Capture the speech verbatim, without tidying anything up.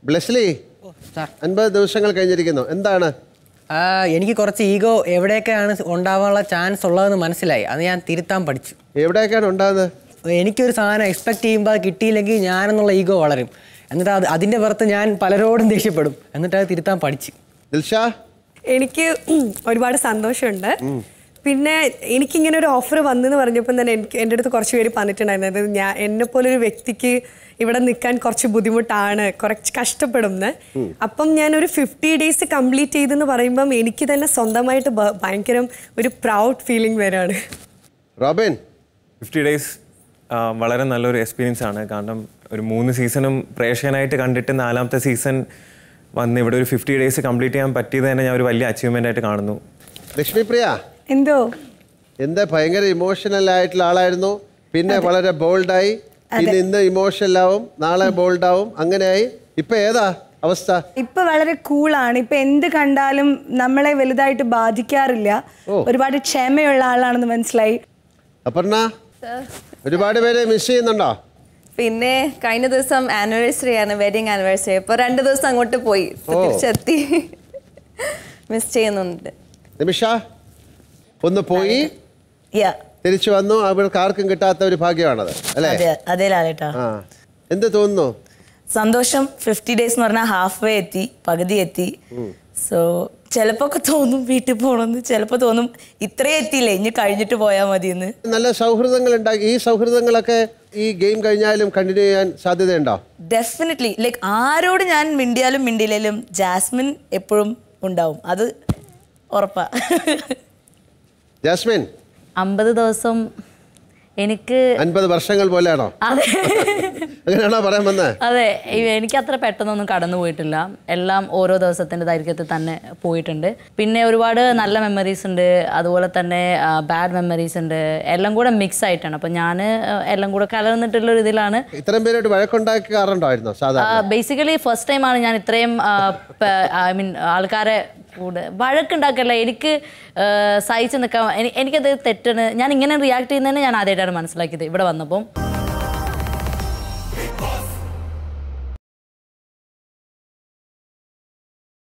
ബ്ലെസ്ലി അൻപത് ദിവസങ്ങൾ കഴിഞ്ഞിരിക്കുന്നു. എന്താണ്? എനിക്ക് കുറച്ച് ഈഗോ എവിടെയൊക്കെയാണ് ഉണ്ടാവാനുള്ള ചാൻസ് ഉള്ളതെന്ന് മനസ്സിലായി. അത് ഞാൻ തിരുത്താൻ പഠിച്ചു. എവിടെയൊക്കെയാണ് ഉണ്ടാകുന്നത്? എനിക്കൊരു സാധനം എക്സ്പെക്ട് ചെയ്യുമ്പോൾ അത് കിട്ടിയില്ലെങ്കിൽ ഞാനെന്നുള്ള ഈഗോ വളരും. എന്നിട്ട് അത് അതിൻ്റെ പുറത്ത് ഞാൻ പലരോടും ദേഷ്യപ്പെടും. എന്നിട്ട് അത് തിരുത്താൻ പഠിച്ചു. ദിൽഷാ, എനിക്ക് ഒരുപാട് സന്തോഷമുണ്ട്. പിന്നെ എനിക്കിങ്ങനെ ഒരു ഓഫർ വന്നെന്ന് പറഞ്ഞപ്പോൾ തന്നെ എനിക്ക് എൻ്റെ അടുത്ത് കുറച്ച് പേര് പറഞ്ഞിട്ടുണ്ടായിരുന്നു, അതായത് ഞാൻ എന്നെപ്പോലൊരു വ്യക്തിക്ക് ഇവിടെ നിൽക്കാൻ കുറച്ച് ബുദ്ധിമുട്ടാണ്, കുറച്ച് കഷ്ടപ്പെടുന്നത്. അപ്പം ഞാനൊരു ഫിഫ്റ്റി ഡേയ്സ് കംപ്ലീറ്റ് ചെയ്തെന്ന് പറയുമ്പം എനിക്ക് തന്നെ സ്വന്തമായിട്ട് ഭയങ്കര ഒരു പ്രൗഡ് ഫീലിംഗ് വരാണ്. റോബിൻ, ഫിഫ്റ്റി ഡേയ്സ് വളരെ നല്ലൊരു എക്സ്പീരിയൻസ് ആണ്. കാരണം ഒരു മൂന്ന് സീസണും പ്രേക്ഷകനായിട്ട് കണ്ടിട്ട് നാലാമത്തെ സീസൺ വന്ന് ഇവിടെ ഒരു ഫിഫ്റ്റി ഡേയ്സ് കംപ്ലീറ്റ് ചെയ്യാൻ പറ്റിയത് തന്നെ ഞാൻ ഒരു വലിയ അച്ചീവ്മെൻ്റ് ആയിട്ട് കാണുന്നു. ലക്ഷ്മിപ്രിയ, എന്തോ എന്താ ഭയങ്കര ഇമോഷണൽ ആയിട്ടുള്ള ആളായിരുന്നു, പിന്നെ വളരെ ബോൾഡായി, പിന്നെ ഇന്ന് ഇമോഷണൽ ആവും, നാളെ ബോൾഡ് ആവും, അങ്ങനെയായി. ഇപ്പൊ ഏതാ അവസ്ഥ? ഇപ്പൊ വളരെ കൂളാണ്. ഇപ്പൊ എന്ത് കണ്ടാലും നമ്മളെ വലുതായിട്ട് ബാധിക്കാറില്ല. ഒരുപാട് ക്ഷമയുള്ള ആളാണെന്ന് മനസ്സിലായി. അപർണ, ഒരുപാട് പേരെ മിസ് ചെയ്യുന്നുണ്ടോ? പിന്നെ കഴിഞ്ഞ ദിവസം ആനിവേഴ്സറി ആണ്, വെഡിങ് ആനിവേഴ്സറി. ഇപ്പൊ രണ്ടു ദിവസം അങ്ങോട്ട് പോയി, തിരിച്ചെത്തി. മിസ് ചെയ്യുന്നുണ്ട്. നിമിഷ, ഒന്ന് പോയി തിരിച്ചു വന്നു. അവർക്ക് ആർക്കും കിട്ടാത്ത ഒരു ഭാഗ്യമാണത് അല്ലേ? അതെ ലാലേട്ടാ. എന്ത് തോന്നുന്നു? സന്തോഷം. ഫിഫ്റ്റി ഡേയ്സ് എന്ന് പറഞ്ഞാൽ ഹാഫ് വേ എത്തി, പകുതി എത്തി. സോ ചിലപ്പോ ഒക്കെ തോന്നും വീട്ടിൽ പോകണമെന്ന്, ചിലപ്പോൾ തോന്നും ഇത്രയും എത്തിയില്ലേ ഇനി കഴിഞ്ഞിട്ട് പോയാൽ മതിയെന്ന്. നല്ല സൗഹൃദങ്ങൾ ഉണ്ടാക്കി. ഈ സൗഹൃദങ്ങളൊക്കെ ഈ ഗെയിം കഴിഞ്ഞാലും കണ്ടിന്യൂ ചെയ്യാൻ സാധ്യതയുണ്ടോ? ഡെഫിനറ്റ്ലി. ലൈക്ക് ആരോട് ഞാൻ മിണ്ടിയാലും മിണ്ടിയില്ലേലും ജാസ്മിൻ എപ്പോഴും ഉണ്ടാവും, അത് ഉറപ്പാ. ജാസ്മിൻ, അമ്പത് ദിവസം എനിക്ക് അൻപത് വർഷങ്ങൾ പോലെയാണോ? അങ്ങനെയാണോ പറയാൻ വന്നത്? അതെ, എനിക്ക് അത്ര പെട്ടെന്നൊന്നും കടന്നു പോയിട്ടില്ല. എല്ലാം ഓരോ ദിവസത്തിൻ്റെ ദൈർഘ്യത്തിൽ തന്നെ പോയിട്ടുണ്ട്. പിന്നെ ഒരുപാട് നല്ല മെമ്മറീസ് ഉണ്ട്, അതുപോലെ തന്നെ ബാഡ് മെമ്മറീസ് ഉണ്ട്. എല്ലാം കൂടെ മിക്സ് ആയിട്ടാണ്. അപ്പം ഞാൻ എല്ലാം കൂടെ കലർന്നിട്ടുള്ള ഇതിലാണ്. ഇത്രയും പേരോട് വഴക്കുണ്ടാക്കാറുണ്ടായിരുന്നോ? സാധാരണ ബേസിക്കലി ഫസ്റ്റ് ടൈമാണ് ഞാൻ ഇത്രയും ഐ മീൻ ആൾക്കാരെ കൂടെ വഴക്കുണ്ടാക്കല്ല. എനിക്ക് സഹിച്ച് നിൽക്കാൻ എനിക്കത് തെറ്റാണ്. ഞാൻ ഇങ്ങനെ റിയാക്ട് ചെയ്യുന്നതന്നെ ഞാൻ ആദ്യമായിട്ടാണ് മനസ്സിലാക്കിയത് ഇവിടെ വന്നപ്പം.